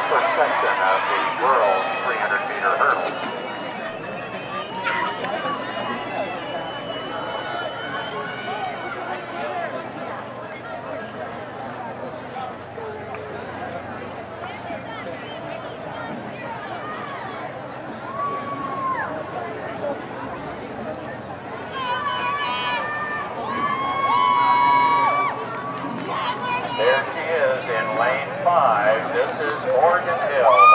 upper section of the girls' 300-meter hurdle. There she is in lane 5. This is Morganne Hill.